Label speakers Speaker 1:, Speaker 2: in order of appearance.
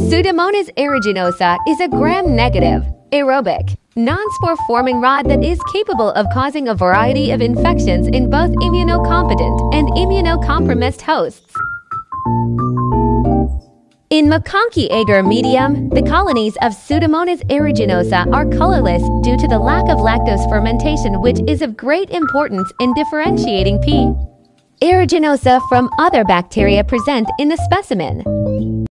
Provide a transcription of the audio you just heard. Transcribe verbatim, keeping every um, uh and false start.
Speaker 1: Pseudomonas aeruginosa is a gram-negative, aerobic, non-spore-forming rod that is capable of causing a variety of infections in both immunocompetent and immunocompromised hosts. In McConkey agar medium, the colonies of Pseudomonas aeruginosa are colorless due to the lack of lactose fermentation, which is of great importance in differentiating P. aeruginosa from other bacteria present in the specimen.